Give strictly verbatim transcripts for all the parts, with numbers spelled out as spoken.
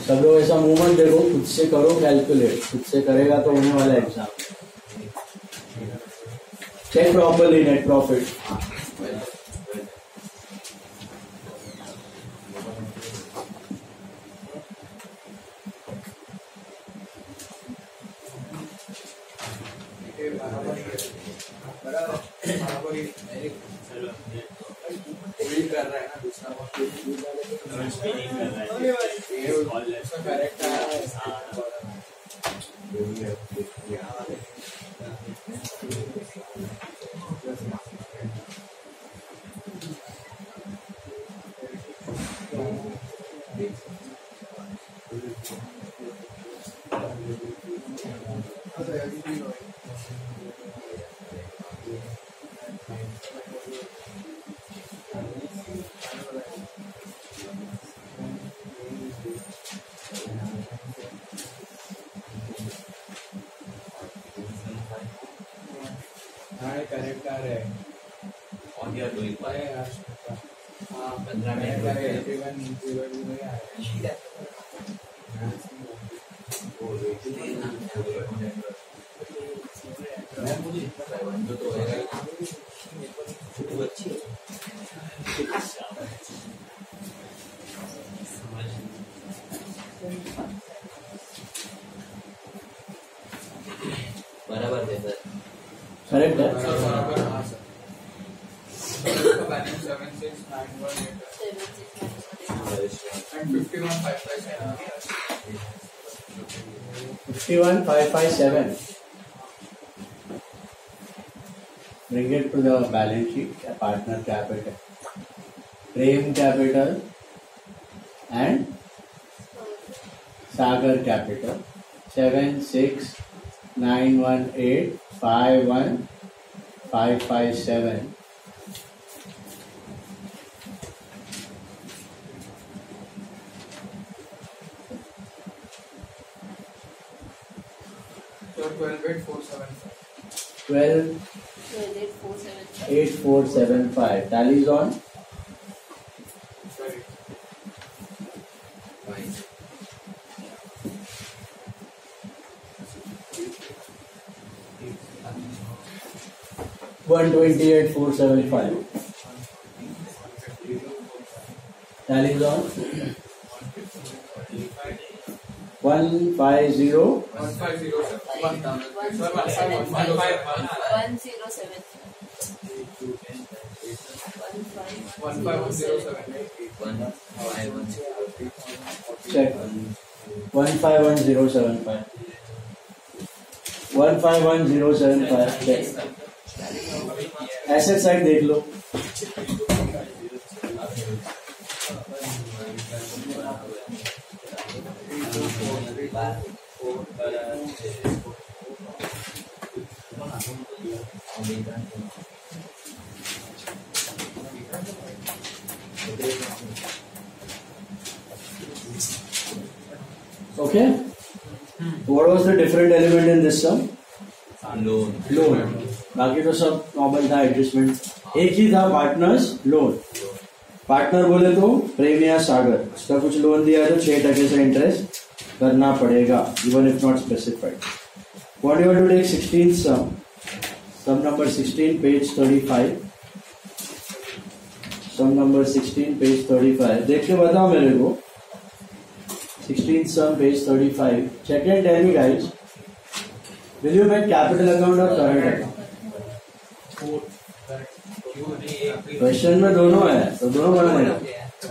सब लोग ऐसा मूवमेंट देखो, खुद से करो कैलकुलेट, खुद से करेगा तो होने वाला exam. Check properly net profit. कर रहा है ना दूसरा करेक्ट आ रहा है और यार कोई पाए यार हां पंद्रह मिनट का है इवन जीरो में आ रहा है वो देखिए ना मैं मुझे जो तो होएगा वो अच्छी बराबर है सर करेक्ट है fifty one five five seven bring it to the balance sheet, partner capital, Prem capital and Sagar capital, seven six nine one eight five one five five seven. So twelve eight four seven five. Twelve eight four seven five. Tally is on. Sorry. One twenty eight four seven five. Tally is on. One five zero. One five zero seven. One thousand. One five one. One zero seven. One five one zero seven. One five one zero. Check. One five one zero seven five. One five one zero seven five. Check. Asset side देख लो। Okay. What was the different element in this sum? Loan loan. बाकी तो सब normal था, adjustment एक ही था, partners loan. Partner बोले तो प्रेम या सागर, उसका कुछ लोन दिया है तो छह टके से इंटरेस्ट करना पड़ेगा, even if not specified. What you have to take sixteen sum, sum number sixteen page thirty five, sum number sixteen page thirty five. देख के बताओ मेरे को। Sixteen sum page thirty five. Check and tell me guys, will you make capital account or current account? Question में दोनों है तो दोनों बनाने का,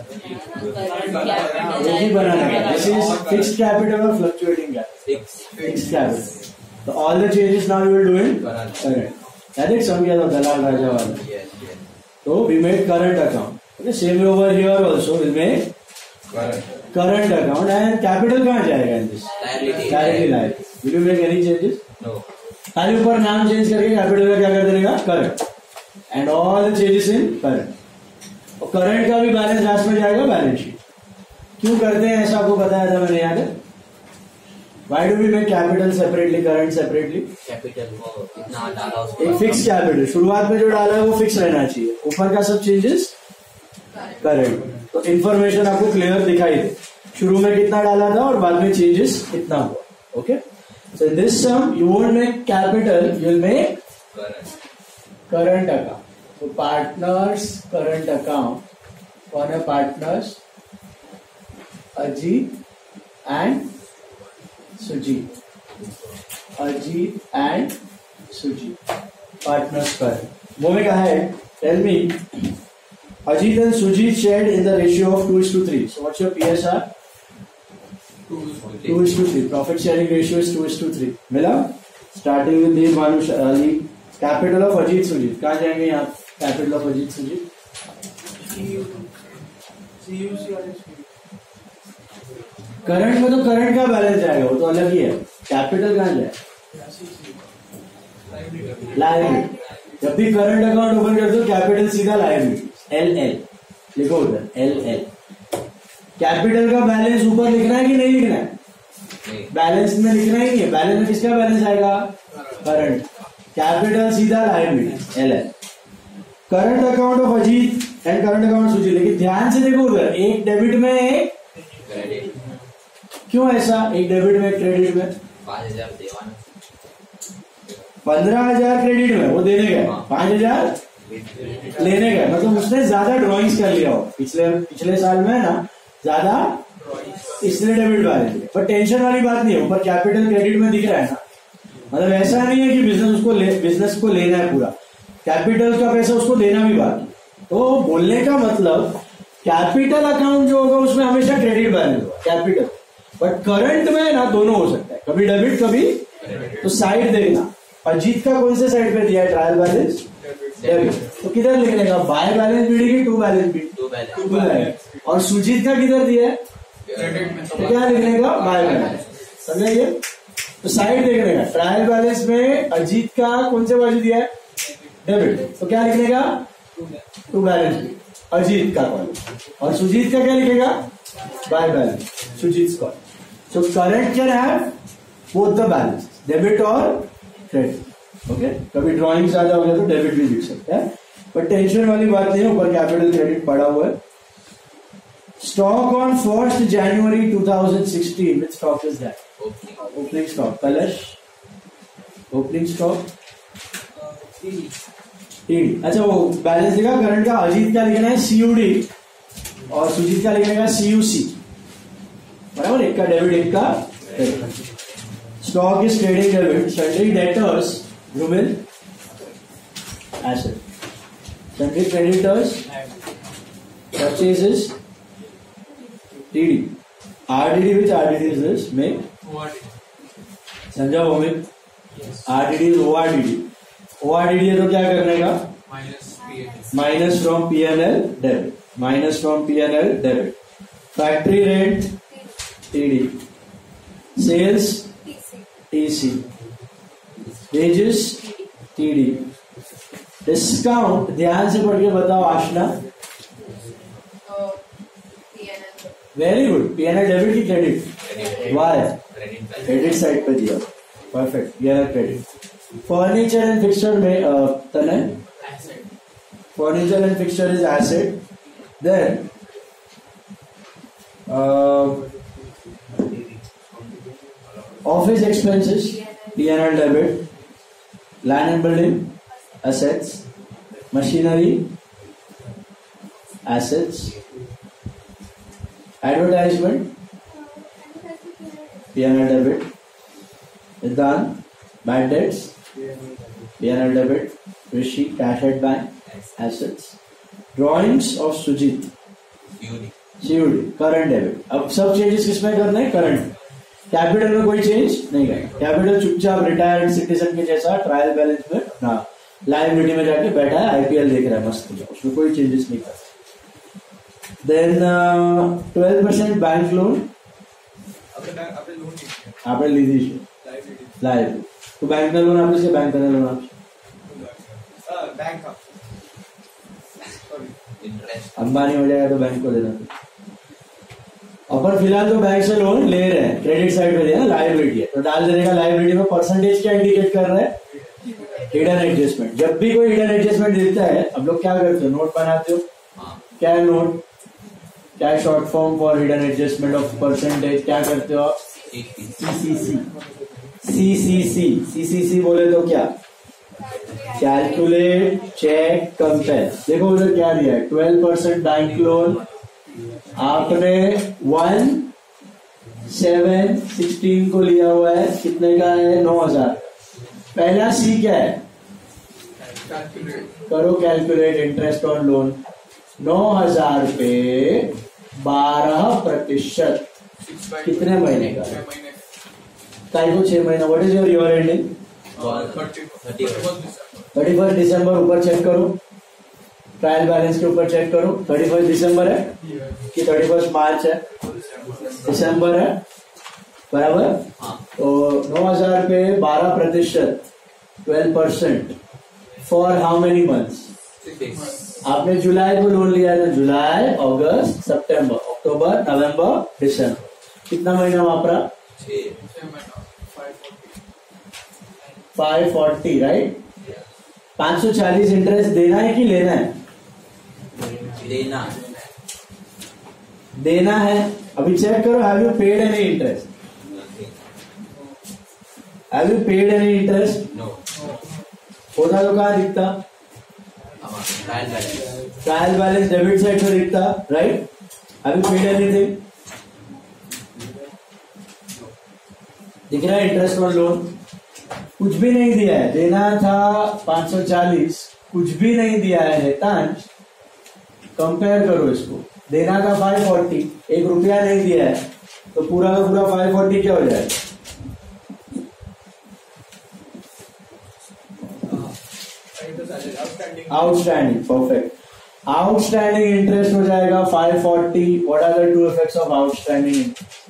एक ही बनाने का। दिस इज फिक्स्ड कैपिटल और फ्लक्चुएटिंग कैपिटल। फिक्स्ड कैपिटल, तो all the changes now we will do in current. That is समझ गया था दलाल राजा वाला। तो we made current account. Okay, same over here also will make current account and capital कहाँ जाएगा in this? Directly life. Will you make any changes? No. खाली ऊपर नाम चेंज करके कैपिटल का क्या कर देगा? Current. And all the changes in current. और करंट का भी बैलेंस लास्ट में जाएगा बैलेंस शीट। क्यों करते हैं ऐसा आपको बताया था मैंने याद है? Why do we make capital separately, current separately? Capital को कितना डाला उसको, एक फिक्स कैपिटल शुरुआत में जो डाला है वो फिक्स रहना चाहिए, ऊपर का सब चेंजेस करंट। तो इन्फॉर्मेशन आपको क्लियर दिखाई दे। शुरू में कितना डाला था और बाद में चेंजेस कितना हुआ. Okay, so this sum you won't make capital, you will make current account. So partners current account for the partners Ajit and Sujit. Ajit and Sujit. Partners current. Moving ahead, tell me, Ajit and Sujit shared in the ratio of two is to three. So what's your P S R? two is to three. Profit sharing ratio is two is to three. Mila? Starting with the Manush Ali. Capital of Ajit Sujit. कहाँ जाएंगे यहाँ? Capital of Ajit Sujit. Current में तो current का balance जाएगा, वो तो अलग ही है. कैपिटल कहाँ जाए? लायबिलिटी. जब भी करंट अकाउंट ओपन करते हो कैपिटल सीधा लायबिलिटी. एल एल लिखो उधर, एल एल. कैपिटल का बैलेंस ऊपर लिखना है कि नहीं लिखना है? बैलेंस में लिखना ही नहीं है. बैलेंस में किसका बैलेंस आएगा? करंट. कैपिटल सीधा liability, L L. Current account of Ajit and current account Sujit. लेकिन ध्यान से देखो उधर, एक डेबिट में एक क्रेडिट. क्यों ऐसा? एक डेबिट में एक क्रेडिट में पांच हजार देवाना, पंद्रह हजार क्रेडिट में वो देने गए, पांच हजार लेने गए. मतलब उसने ज्यादा ड्रॉइंग्स कर लिया हो पिछले पिछले साल में ना, ज्यादा, इसलिए डेबिट बैलेंस. पर टेंशन वाली बात नहीं है, ऊपर कैपिटल क्रेडिट में दिख रहा है ना. मतलब ऐसा नहीं है कि बिजनेस उसको ले, बिजनेस को लेना है पूरा, कैपिटल का पैसा उसको देना भी बाकी. तो बोलने का मतलब कैपिटल अकाउंट जो होगा उसमें हमेशा क्रेडिट बैलेंस होगा, कैपिटल. बट करंट में ना दोनों हो सकता है, कभी डेबिट कभी. तो साइड देखना, अजीत का कौन से साइड पे दिया है ट्रायल बैलेंस? डेबिट. तो किधर लिखने का? बाय बैलेंस बीडी की to balance BD, to balance. और सुजीत का किधर दिया है? तो क्या लिखने का? By balance. समझिए? तो साइड देखने का, ट्रायल बैलेंस में अजीत का कौन से बाजू दिया है? डेबिट. तो क्या लिखने का? टू बैलेंस बीडी, अजीत का कॉल. और सुजीत का क्या लिखेगा? By balance, Sujit call. So current can have both the balance, debit और क्रेडिट. ओके, कभी ड्रॉइंग ज्यादा हो जाए तो डेबिट भी दिख सकता है, पर टेंशन वाली बात नहीं है, ऊपर कैपिटल क्रेडिट पड़ा हुआ है. Stock on first January two thousand sixteen, which stock is that? Opening stock. कलश ओपनिंग स्टॉक टीडी. अच्छा, वो बैलेंस लिखा करंट का. अजीत क्या लिखना है? सीयूडी. और सुजीत का लिखने का सीयूसी. बराबर, एक का डेबिट एक का credit. Stock is trading debit. Sundry debtors रूबिल asset. Sundry creditors purchases TD. RDD which RDD is this? Make समझा हो में? RDD is ओआरडीडी. ओआरडीडी है तो क्या करने का? Minus from PNL debit. Minus from PNL debit. Factory rent TD. Sales TC. Wages TD. Discount ध्यान से पढ़ के बताओ Ashna. Very good. PNL debit की क्रेडिट? वाई? क्रेडिट साइड पे दिया. परफेक्ट. ये क्रेडिट. फर्नीचर एंड फिक्सचर में तने furniture and fixture is asset. Then office expenses PNL debit. Land and building assets. Machinery assets. Advertisement P and L debit. Done. Bad debts P and L debit. Rishi cash at bank assets. Drawings of Sujit C U D current debit. अब सब changes किसमें करना है? Current. Capital में कोई change नहीं करेंगे. Capital चुपचाप रिटायर्ड सिटीजन के जैसा ट्रायल बैलेंस में अपना लायबिलिटी में जाके बैठा है, आईपीएल देख रहा है मस्त, उसमें कोई चेंजेस नहीं करता. Then twelve percent bank loan आपने ली थी लाइबिलिटी. तो बैंक का लोन आपने बैंक का लोन आप अंबानी हो जाएगा तो बैंक को देना. अपन फिलहाल तो बैंक से लोन ले रहे हैं, क्रेडिट साइड पे देना, लायबिलिटी है तो डाल देने का. लायबिलिटी में परसेंटेज क्या इंडिकेट कर रहा है? Hidden adjustment. जब भी कोई हिडन एडजस्टमेंट देता है, अब लोग क्या करते हो? नोट बनाते हो. क्या है नोट? क्या है short form for hidden adjustment of percentage? क्या करते हो आप? सीसीसी। सीसीसी सीसीसी बोले तो क्या? Calculate, check, compare. देखो उधर क्या दिया है, ट्वेल्व परसेंट बैंक लोन। आपने वन सेवन सिक्सटीन को लिया हुआ है, कितने का है? नौ हजार। पहला सी क्या है? करो कैलकुलेट, इंटरेस्ट ऑन लोन। नौ हजार पे बारह प्रतिशत कितने महीने का? ताई को छह महीना। What is your year ending? Thirty first December. ऊपर चेक करो, ट्रायल बैलेंस के ऊपर चेक करो। थर्टी फर्स्ट दिसंबर है कि थर्टी फर्स्ट मार्च है? दिसंबर है, बराबर। तो नौ हजार पे बारह प्रतिशत, twelve percent for how many months? आपने जुलाई को लोन लिया था, जुलाई, अगस्त, सितंबर, अक्टूबर, नवंबर, दिसंबर। कितना महीना वापरा? Five forty, right. पांच सौ चालीस इंटरेस्ट देना है कि लेना है? लेना देना है। अभी चेक करो, have you paid any interest? Have you paid any interest? No. होता तो कहाँ दिखता? Trial balance. Trial balance debit side पे दिखता, right. Have you paid anything? दिख रहा है इंटरेस्ट ऑन लोन? कुछ भी नहीं दिया है। देना था पांच सौ चालीस, कुछ भी नहीं दिया है हितांश। कंपेयर करो इसको। देना था फाइव फोर्टी, एक रुपया नहीं दिया है, तो पूरा का पूरा फाइव फोर्टी क्या हो जाएगा? Outstanding, perfect. आउटस्टैंडिंग इंटरेस्ट हो जाएगा five forty. What are the two effects of outstanding?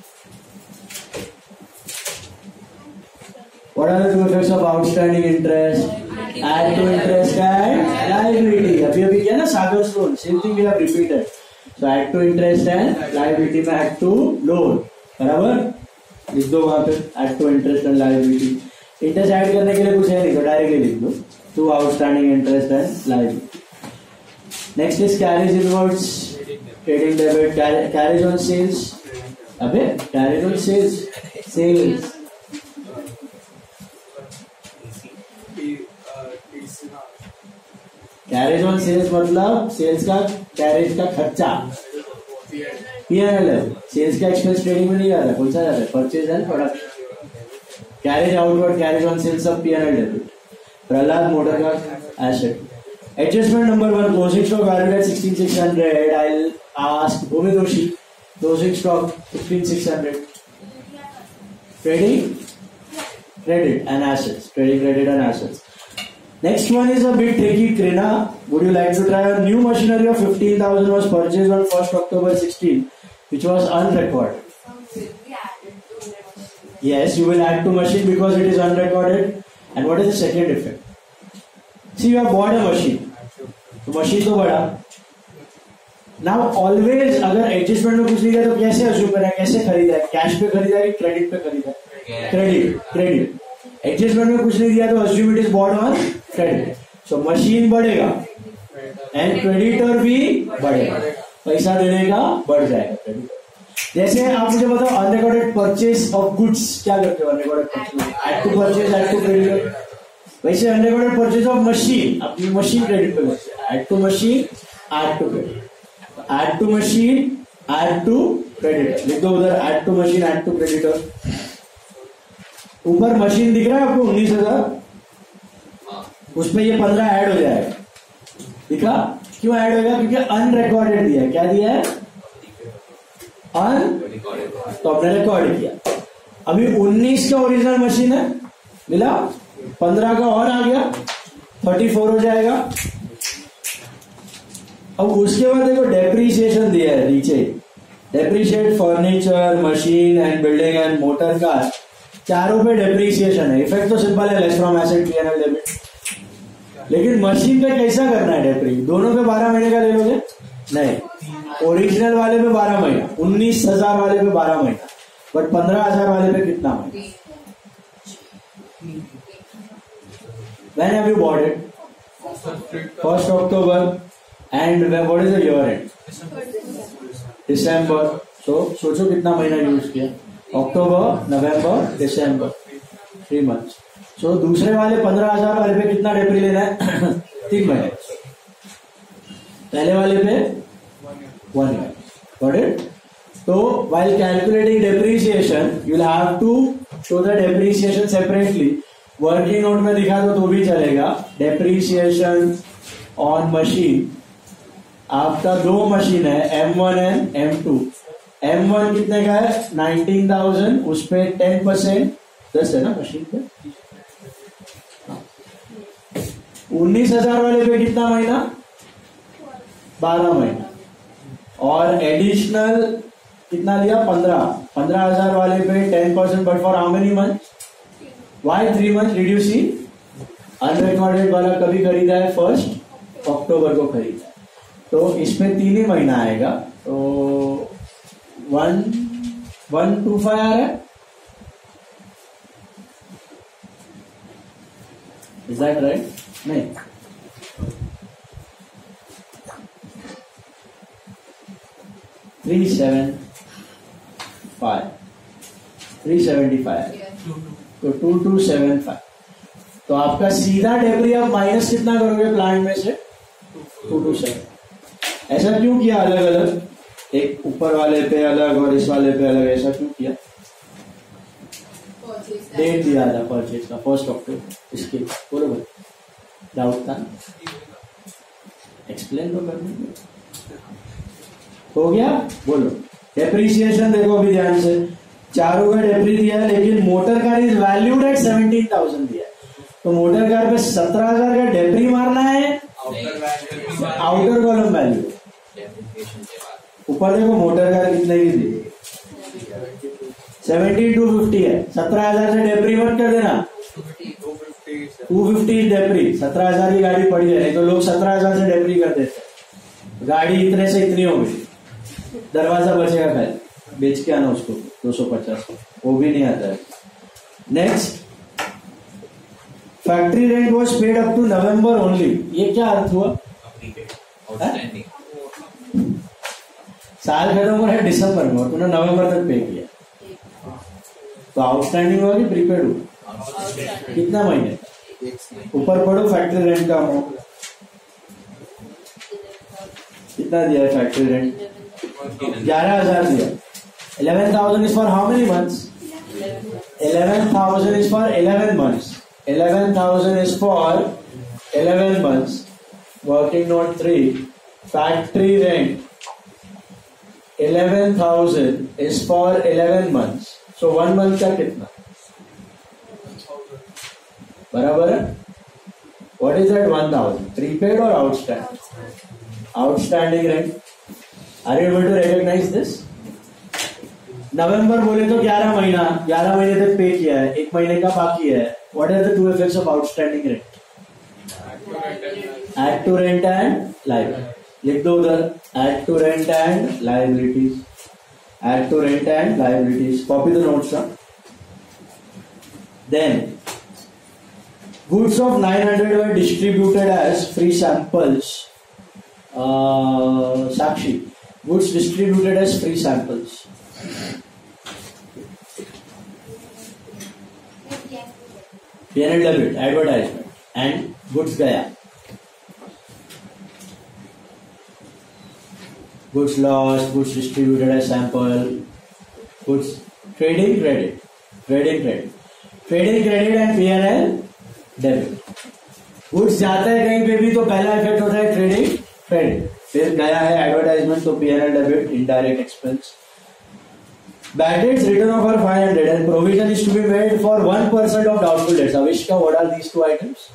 What are the two effects of outstanding interest? Add to interest and liability. अभी अभी क्या ना Sagar loan, same thing we have repeated. So add to interest and liability में add to loan, बराबर? लिख दो वहाँ पे add to interest and liability. Interest add करने के लिए कुछ है नहीं, तो डायरेक्टली लिख दो to outstanding interest and liability. Next is carriage inwards, trading debit, carriage on sales. अबे carriage on sales, sales. Carriage on sales मतलब सेल्स का, कैरेज का खर्चा पीएनएल है। सेल्स का एक्सपेंस ट्रेडिंग में नहीं जाता, कौन सा जाता है? Purchase and product. Carriage outward, carriage on sales of PNL debit. Prahlad motor का asset. Adjustment number one, closing stock valued at sixteen six hundred. I will ask Bhumi Doshi, closing stock fifteen six hundred. Trading credit and assets, trading credit and assets. Next one is a bit tricky. Krina, would you like to try? A new machinery of fifteen thousand was purchased on first October sixteen, which was unrecorded. Yes, you will add to machine because it is unrecorded. And what is the second effect? See, you have bought a machine. तो machine तो बड़ा. Now always अगर adjustment में कुछ नहीं है तो कैसे अज्यूम करें? कैसे खरीदा है? कैश पे खरीदा है, क्रेडिट पे खरीदा है? Credit, credit. एडजस्टमेंट में कुछ नहीं दिया तो assume it is bought on credit. So machine बढ़ेगा एंड क्रेडिटर भी बढ़ेगा, पैसा देने का बढ़ जाएगा क्रेडिटर। जैसे आप मुझे बताओ अनरिकॉर्डेड परचेज ऑफ गुड्स क्या करते हो? Unrecorded purchase, add to purchase, add to creditor. वैसे अनरिकॉर्डेड परचेज ऑफ मशीन, अपनी मशीन क्रेडिट पे, add to machine, add to credit, add to machine, add to creditor. लिख दो उधर add to machine, add to creditor. ऊपर machine दिख रहा है आपको उन्नीस हजार, उसमें ये पंद्रह ऐड हो जाएगा। दिखा? क्यों ऐड होगा? क्योंकि अनरिकॉर्डेड दिया है। क्या दिया है? अन, तो आपने रिकॉर्ड किया। अभी उन्नीस का ओरिजिनल मशीन है, मिला, पंद्रह का और आ गया, थर्टी फोर हो जाएगा। अब उसके बाद देखो डेप्रीसिएशन दिया है नीचे, depreciate furniture, machine and building and motor car, चारों पे डेप्रीसिएशन है। इफेक्ट तो सिंपल है, less from asset PNL debit. लेकिन मशीन पे कैसा करना है डेप्री? दोनों पे बारह महीने का ले लोगे? नहीं, ओरिजिनल वाले पे बारह महीना, उन्नीस हजार वाले पे बारह महीना, बट पंद्रह हजार वाले पे कितना महीना? When have you bought it? First October. And what is the year end? दिसंबर, सो सोचो कितना महीना यूज किया, अक्टूबर, नवंबर, दिसंबर, थ्री मंथ्स। सो दूसरे वाले पंद्रह हजार वाले पे कितना डेप्री लेना है? तीन महीने। पहले वाले पे वन ईयर। Got it? तो while calculating depreciation you will have to show the depreciation separately. Working note में दिखा दो तो भी चलेगा। डेप्रीसिएशन ऑन मशीन, आपका दो मशीन है, M one and M two. M one कितने का है? नाइनटीन थाउजेंड, उस पे टेन परसेंट दस है ना मशीन पे। उन्नीस हजार वाले पे कितना महीना? बारह महीना। और एडिशनल कितना लिया? पंद्रह। पंद्रह हजार वाले पे ten percent, but for how many month? Why three month? Did you see? Unrecorded वाला कभी खरीदा है? फर्स्ट अक्टूबर को खरीदा है, तो इसमें तीन ही महीना आएगा, तो वन वन टू फाइव आ रहा है। Is that right? नहीं, three seven five three seventy five तो टू टू सेवन फाइव। तो आपका सीधा डेप्री आप माइनस कितना करोगे प्लांट में से? Two two seven. ऐसा क्यों किया अलग अलग? एक ऊपर वाले पे अलग और इस वाले पे अलग, ऐसा क्यों किया? डेट दिया था परचेज का, फर्स्ट अक्टूबर। इसके बोलो भाई, डाउट था? एक्सप्लेन तो करने हो गया। बोलो डेप्रीसिएशन देखो अभी ध्यान से, चारों का डेप्री दिया है, लेकिन motor car is valued at seventeen thousand दिया है, तो मोटर कार पे सत्रह हजार का डेप्री मारना है। आउटर कॉलम वैल्यू, ऊपर देखो मोटर कार कितने की दी? सेवनटीन टू फिफ्टी है। सत्रह हजार से डेप्री मत कर देना, टू फिफ्टी डेप्री। सत्रह हजार की गाड़ी पड़ी है, तो लोग सत्रह हजार से डेप्री कर देते। गाड़ी इतने से इतनी हो गई, दरवाजा बचेगा खाली, बेच के आना उसको दो सौ पचास, वो भी नहीं आता है। Next, factory rent was paid up to November only. ये क्या अर्थ हुआ? साल खत्म हो रहा है दिसंबर में और तूने नवंबर तक पे किया, तो आउटस्टैंडिंग हुआ कि प्रीपेड हुआ? कितना महीने? ऊपर पढ़ो फैक्ट्री रेंट का अमाउंट कितना दिया है? फैक्ट्री रेंट ग्यारह हजार दिया। Eleven thousand is for how many months? Eleven thousand is for eleven months. Eleven thousand is for eleven months. Working not three, factory rent eleven thousand is for eleven months. So one month का कितना? बराबर है। What is that one thousand? Prepaid और outstanding? Outstanding rent. Are you able to recognise this? November बोले तो ग्यारह महीना, ग्यारह महीने तक पे किया है, एक महीने का बाकी है। What are the two effects of outstanding rent? Add to rent and liability. लिख दो उधर, add to rent and liabilities. Add to rent and liabilities. Copy the notes. Then goods of nine hundred were distributed as free samples. Uh, Sakshi, goods distributed as free samples. P and L debit, advertisement, and goods gaya. Goods lost, goods distributed as sample, goods trading credit, trading credit, trading credit and P and L debit. Goods जाता है कहीं पे भी तो पहला effect होता है trading credit, फिर गया है एडवर्टाइजमेंट तो P and L debit, indirect expense. Bad debts written off R five hundred and provision is to be made for one percent of doubtful debts. Avishka, what are these two items?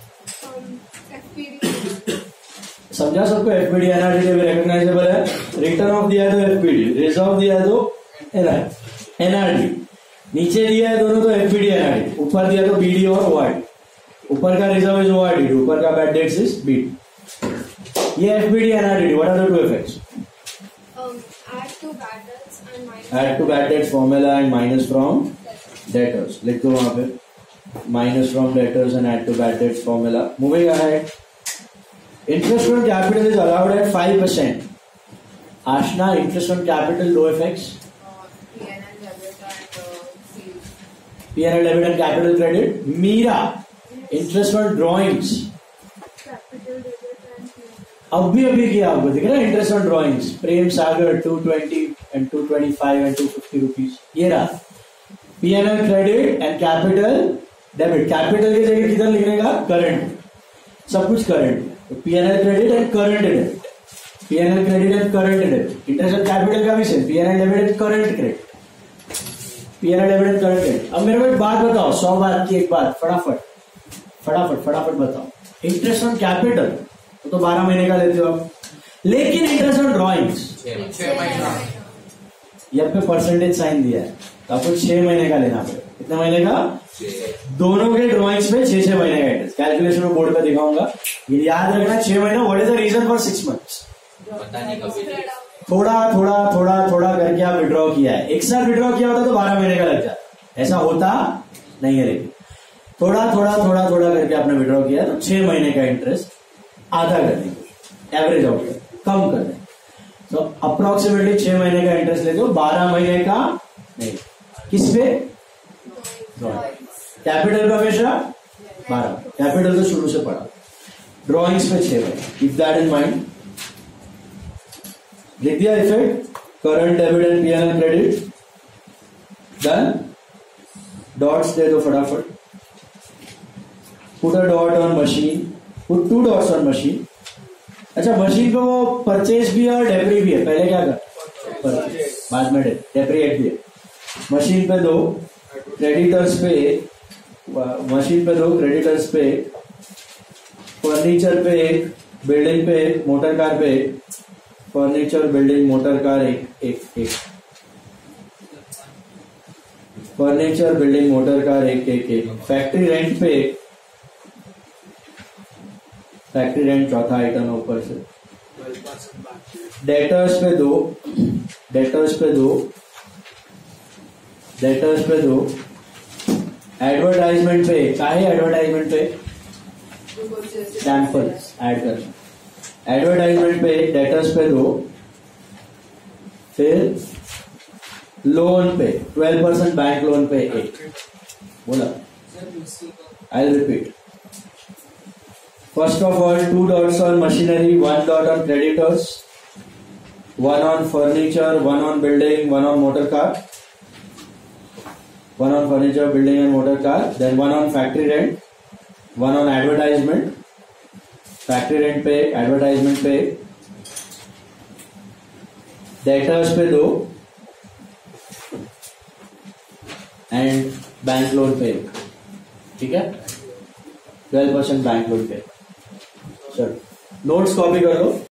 समझा सबको? FPD NRD भी recognisable है। Written off दिया है तो FPD, reserve दिया है तो एनआरडी, नीचे दिया है दोनों तो एफपीडी एनआरडी, ऊपर दिया तो बीडी और ओआरडी। ऊपर का रिजर्व इज ओआरडी, ऊपर का बैड डेट्स इज बीडी। ये FBD NRD, what are the two effects? Add to bad debts and minus. Add to bad debts formula and minus from debtors. लिख दो वहां पे, minus from debtors and add to bad debts formula. Moving ahead, interest on capital is allowed at five percent Aashna interest on capital लो इफेक्ट्स. P and L debit and uh, fees. P and L debit and capital credit. Meera, interest on drawings. Capital debit and fees. अभी अभी किया आपको दिख रहा है interest on drawings. Prem Sagar two twenty and two twenty five and two fifty rupees. ये रहा P N L credit and capital debit. Capital की जगह किधर लिखने का? करंट. सब कुछ current. P N L credit and current debit. P N L credit and current debit. Interest on capital का भी same. P N L debit and current credit. P N L debit and current credit. अब मेरे को एक बात बताओ, सौ बात की एक बात, फटाफट फटाफट फटाफट बताओ. इंटरेस्ट ऑन कैपिटल तो बारह महीने का लेते हो आप, लेकिन इंटरेस्ट ऑन ड्रॉइंग्स छह महीना यहाँ पे परसेंटेज साइन दिया है तो आपको छह महीने का लेना पड़ेगा. कितने महीने का? दोनों के ड्रॉइंग्स में छह छह महीने का इंटरेस्ट. कैलकुलेशन में बोर्ड पे दिखाऊंगा. ये याद रखना छह महीना. What is the reason for six months? पता नहीं कभी. थोड़ा थोड़ा थोड़ा थोड़ा करके आप विड्रॉ किया है. एक साथ विड्रॉ किया होता तो बारह महीने का लग जाता. ऐसा होता नहीं है, लेकिन थोड़ा थोड़ा थोड़ा थोड़ा करके आपने विड्रॉ किया तो छह महीने का इंटरेस्ट आधा कर देंगे, एवरेज आउट कर कम कर देंगे. तो अप्रोक्सीमेटली छह महीने का इंटरेस्ट लेते हो, बारह महीने का नहीं. किस पे? कैपिटल पे हमेशा बारह. कैपिटल तो शुरू से पढ़ा. ड्रॉइंग्स पे छह महीने. Keep that in mind. लिख दिया effect. Current debit and P N L credit done. Dots दे दो फटाफट. Put a dot on machine. Put two dots on machine. अच्छा, मशीन पे वो परचेज भी है और डेप्री भी है. पहले क्या कर? परचेज, बाद में डेप्रिएट भी है. मशीन पे दो, क्रेडिटर्स पे एक. मशीन पे दो, क्रेडिटर्स पे एक. फर्नीचर पे एक, बिल्डिंग पे एक, मोटर कार पे एक. फर्नीचर, बिल्डिंग, मोटर कार एक एक एक. फर्नीचर, बिल्डिंग, मोटर कार एक एक एक. फैक्ट्री रेंट पे एक. फैक्ट्री रेंट चौथा आइटम है ऊपर से. डेटर्स पे दो, डेटर्स पे दो, डेटर्स पे दो. एडवर्टाइजमेंट पे चाहे एडवर्टाइजमेंट पे सैंपल्स ऐड करना. एडवर्टाइजमेंट पे डेटर्स पे दो. फिर लोन पे ट्वेल्व परसेंट बैंक लोन पे एक. बोला, I will repeat. First of all, two dots on machinery, one dot on creditors, one on furniture, one on building, one on motor car, one on furniture, building and motor car, then one on factory rent, one on advertisement, factory rent पे, advertisement पे, debtors पे दो, and bank loan पे. ठीक है? Twelve percent bank loan पे. चलो, notes copy कर लो.